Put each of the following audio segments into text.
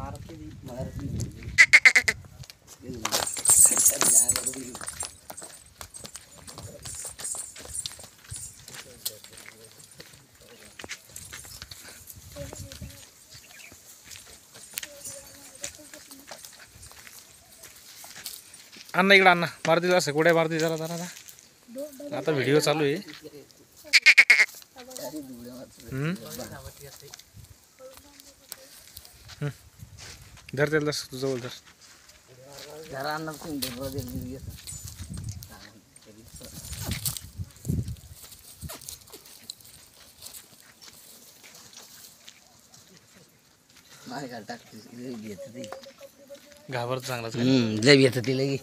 अण्णा इकडे अण्णा मारुती असं कुठे मारुती जरा जरा आता व्हिडिओ चालू आहे. धर त्याला तू जवळ धर. घाबरत चांगलाच लय येत ती लगी.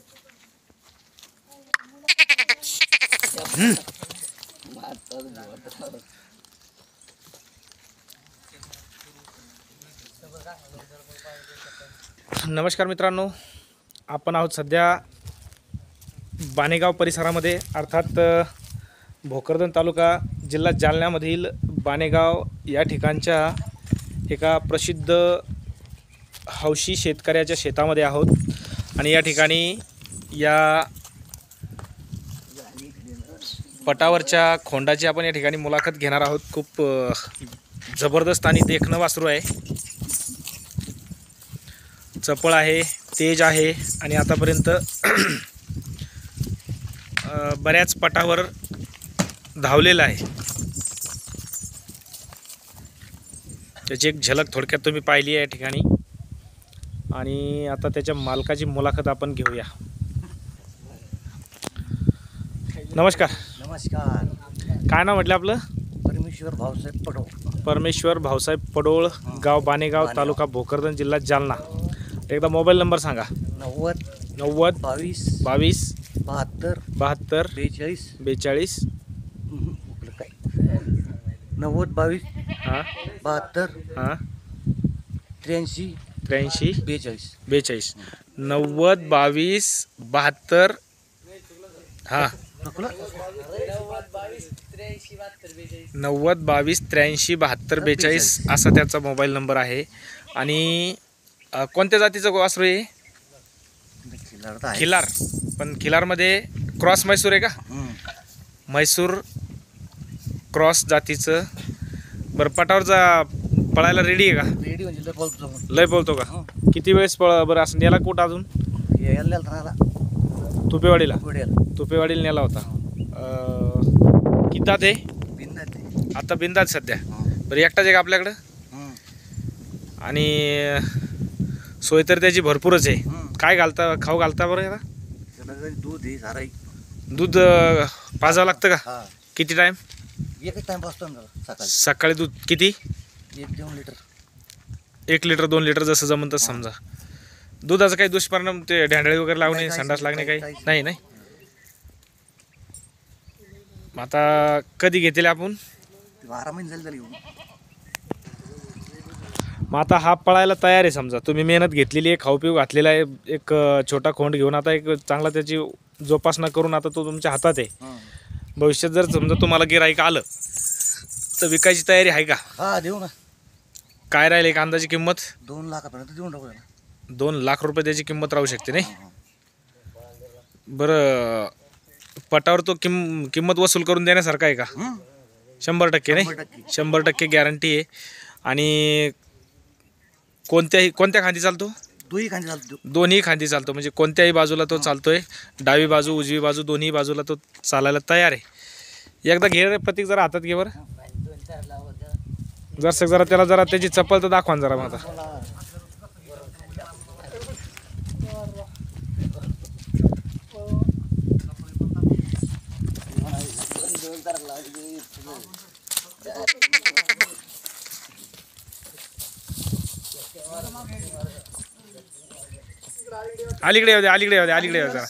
नमस्कार मित्रांनो, आपण आहोत सध्या बाणेगाव परिसरामध्ये, अर्थात भोकरदन तालुका जिल्हा जालन्यामधील बाणेगाव या ठिकाणच्या एका प्रसिद्ध हौशी शेतकऱ्याच्या शेतामध्ये आहोत. आणि या ठिकाणी या पटावरच्या खोंडाची आपण या ठिकाणी मुलाखत घेणार आहोत. खूप जबरदस्त आणि देखणं वासरू आहे, चपळ आहे, तेज आहे आणि आतापर्यंत बऱ्याच पटावर धावलेला आहे. त्याची एक झलक थोडक्यात तुम्ही पाहिली आहे या ठिकाणी. आणि आता त्याच्या मालकाची मुलाखत आपण घेऊया. नमस्कार. नमस्कार. काय नाव म्हटलं आपलं? परमेश्वर भाऊसाहेब पडोळ. परमेश्वर भाऊसाहेब पडोळ, गाव बाणेगाव, तालुका भोकरदन, जिल्हा जालना. एकदा मोबाईल नंबर सांगा. 90 22 72 72 42 काय 90 22 हां 72 हां 83 83 42 42 90 22 72 हां 90 22 83 72 42 असा त्याचा मोबाईल नंबर आहे. आणि कोणत्या जातीचं वासरू आहे? खिलार. पण खिलारमध्ये क्रॉस म्हैसूर आहे का? म्हैसूर क्रॉस जातीचं. बरं, पटावरचा पळायला रेडी आहे का? रेडी म्हणजे लय बोलतो का? किती वेळेस बरं असं नेला कुठं अजून? तुपेवाडीला नेला होता. किती दात आहे आता? बिंदात सध्या. बरं, एकटाच आहे का आपल्याकडं? आणि सोय तर त्याची भरपूरच आहे. काय खाऊ घालता बरं याला? दूध आहे साराई. दूध पाजावं लागतं का? किती टाईम? एकच टाइम पाजतो सकाळी. सकाळी दूध किती? 1-2 लिटर. 1 लिटर 2 लिटर जसं जमन तसं समजा. दुधाचा काही दुष्परिणाम, ते ढांडळे वगैरे लागणे, संडास लागणे काही नाही? नाही. आता कधी घेतले आपण? 12 महिने झाले घेऊन. मग आता हा पळायला तयार आहे समजा. तुम्ही मेहनत घेतलेली आहे, खाऊ पिऊ घातलेला आहे, एक छोटा खोंड घेऊन आता एक चांगला त्याची जोपासना करून आता तो तुमच्या हातात आहे. भविष्यात जर समजा तुम्हाला गिऱ्हाईक आलं तर विकायची तयारी आहे का? हा, देऊ ना. काय राहील एक अंदाजी किंमत? 2 लाखापर्यंत देऊन टाकू. 2 लाख रुपये त्याची किंमत राहू शकते नाही? बरं, पटावर तो किंमत वसूल करून देण्यासारखा आहे का? 100% नाही? 100% गॅरंटी आहे. आणि कोणत्या खांदी चालतो? दोन्ही खांदी चालतो. म्हणजे कोणत्याही बाजूला तो चालतोय. डावी बाजू, उजवी बाजू, दोन्ही बाजूला तो चालायला तयार आहे. एकदा घे रे प्रतीक, जरा हातात घे बरं. जरा त्याला जरा त्याची चप्पल तर दाखवा जरा. मग आता अलीकडे येऊ दे जरा.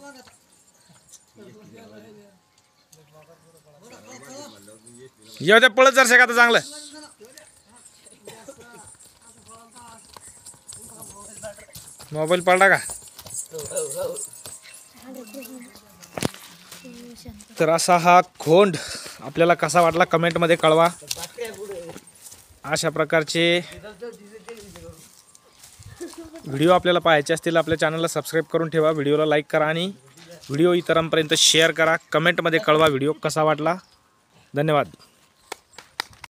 येऊ द्या पळत जरशे का आता चांगलं. मोबाईल पडला का. तर असा हा खोंड आपल्याला कसा वाटला कमेंटमध्ये कळवा. अशा प्रकारचे व्हिडिओ आपल्याला पाहायचे असतील आपल्या चॅनलला सबस्क्राईब करून ठेवा. व्हिडिओला लाईक करा आणि व्हिडिओ इतरांपर्यंत शेअर करा. कमेंटमध्ये कळवा व्हिडिओ कसा वाटला. धन्यवाद.